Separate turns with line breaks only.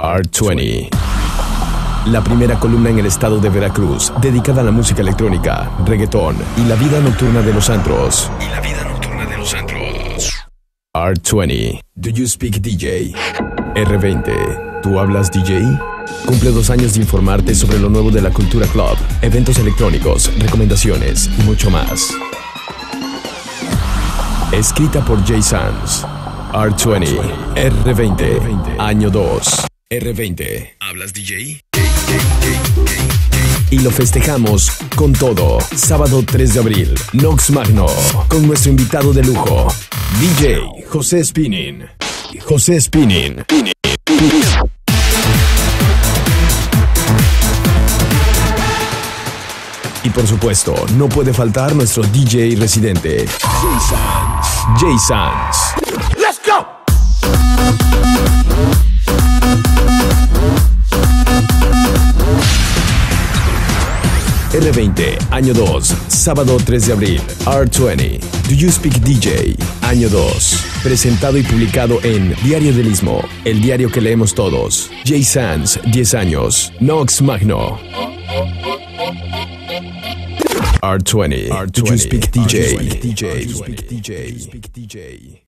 R20. La primera columna en el estado de Veracruz, dedicada a la música electrónica, reggaetón y la vida nocturna de los antros. R20. Do you speak DJ? R20. ¿Tú hablas DJ? Cumple 2 años de informarte sobre lo nuevo de la cultura club, eventos electrónicos, recomendaciones y mucho más. Escrita por Jay Sands. R20. R20. Año 2. R20. ¿Hablas DJ? Y lo festejamos con todo. Sábado 3 de abril, Nox Magno, con nuestro invitado de lujo, DJ José Spinning. José Spinning. Y por supuesto, no puede faltar nuestro DJ residente, Jay Sands. Jay Sands.
¡Let's go!
R20, año 2, sábado 3 de abril, R20, Do You Speak DJ, año 2, presentado y publicado en Diario del Istmo, el diario que leemos todos. Jay Sands, 10 años, Nox Magno. R20, Do You Speak DJ.